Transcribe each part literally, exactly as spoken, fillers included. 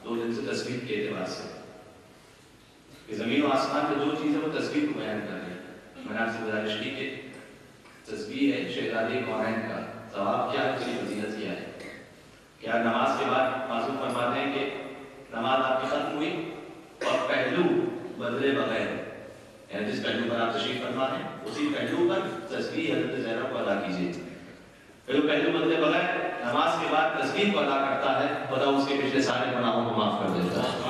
دو دن سے تصویر کے اعتبار سے کہ زمین و آسمان میں جو چیز ہے وہ تصویر کو بیان کر رہی ہے. میں نے آپ سے گزارش کی کہ تصویر ہے شہزادے کونین کا ثواب کیا ہے, اس کی فضیلت کیا ہے. کیا نماز کے بعد معصوم فرماتے ہیں کہ نماز آپ کی ختم ہوئی اور پہلو بدلے بغیر, یعنی جس پہلو پر آپ تشریف فرما ہیں اسی پہلو پر تسبیح حضرت زینب کو ادا کیجیے. پھر پہلو بدلے بغیر نماز کے بعد تسبیح کو ادا کرتا ہے, خدا اس کے پچھلے سارے گناہوں کو معاف کر دیتا ہے.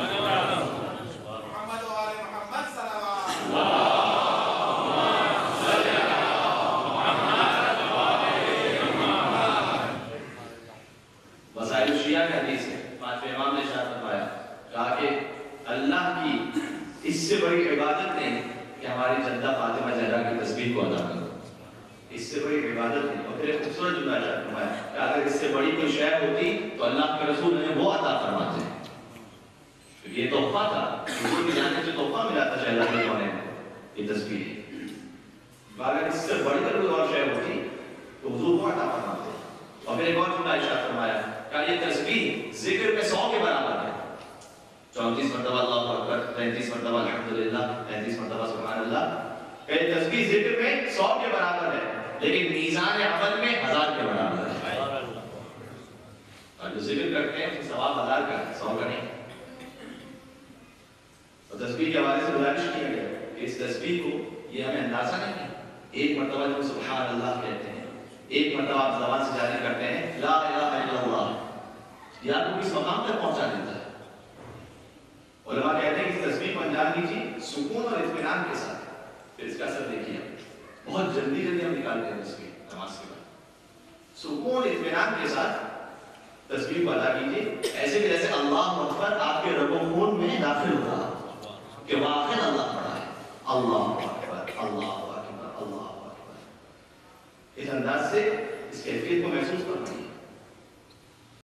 وسائل الشیعہ کی حدیث ہے, پانچویں امام نے ارشاد فرمایا کہا کہ اللہ کی اس سے بڑی عبادت نہیں کہ ہماری جدہ فاطمہ زہرا کی تسبیح کو ادا کرو, اس سے بڑی عبادت نہیں. اور پھر ایک خوبصورت جملہ ارشاد فرمایا کہ اگر اس سے بڑی کوئی شے ہوتی تو اللہ کے رسول نے وہ عطا فرماتے. یہ تحفہ تھا, حضور کی جانب سے تحفہ ملا تھا شہزادے کونین کو, یہ تسبیح ہے. اگر اس سے بڑی کوئی اور شے ہوتی تو حضور کو عطا فرماتے. اور پھر ایک اور جملہ ارشاد فرمایا کہ یہ تسبیح ذکر میں سو کے برابر ہے. چونتیس مرتبہ اللہ اکبر, تینتیس مرتبہ الحمدللہ, تینتیس مرتبہ سبحان اللہ. کہ تسبیح ذکر میں سو کے برابر ہے لیکن میزان عمل میں ہزار کے برابر ہے. اور جو ذکر کرتے ہیں اس کا ثواب ہزار کا ہے, سو کا نہیں. اور تسبیح کے حوالے سے گزارش کیا گیا کہ اس تسبیح کو یہ ہمیں اندازہ نہیں ہے. ایک مرتبہ جب سبحان اللہ کہتے ہیں, ایک مرتبہ آپ زبان سے جاری کرتے ہیں لا الہ الا اللہ, یہ آپ کو کس مقام تک پہنچا دیتا ہے. علماء کہتے ہیں کہ اس تسبیح کو انجام دیجیے سکون اور اطمینان کے ساتھ. پھر اس کا اثر دیکھیے, بہت جلدی جلدی ہم نکالتے ہیں تسبیح نماز کے بعد. سکون اطمینان کے ساتھ تسبیح کو ادا کیجیے, ایسے کہ جیسے اللہ اکبر آپ کے رگ و خون میں داخل ہو رہا کہ واقعی اللہ پڑھا ہے. اللہ اکبر, اللہ اکبر, اللہ اکبر. اس انداز سے اس کیفیت کو محسوس کرنا ہے.